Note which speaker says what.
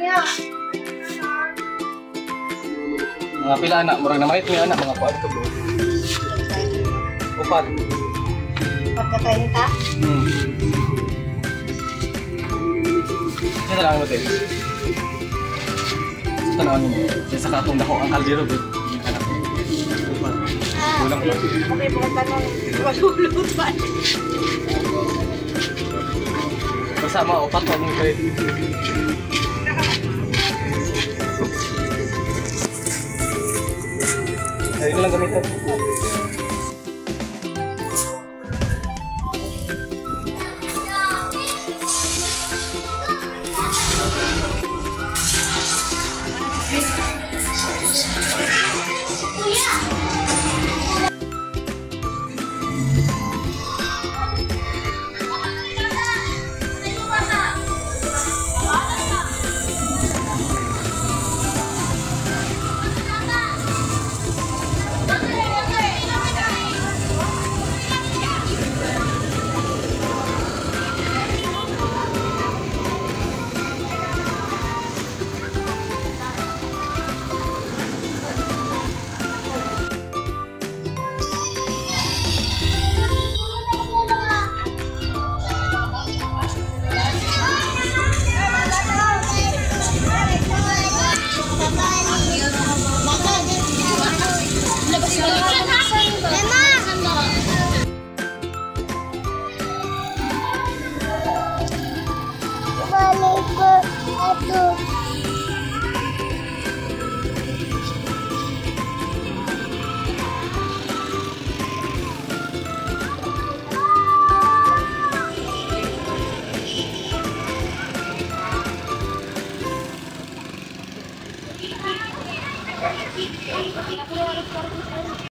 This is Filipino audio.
Speaker 1: Mga pila anak, murag na mahit niya anak, mga kuwan to bro. Upat.
Speaker 2: Pagka-30?
Speaker 1: Kaya lang natin. Sa tanawin mo, sa katong dako ang kaldero bro. Anak. Upat. Kulang ba?
Speaker 2: Okay, mga tanong. Malulot ba?
Speaker 1: Basta mga upat pa mong kalit. Ayun lang gamitin.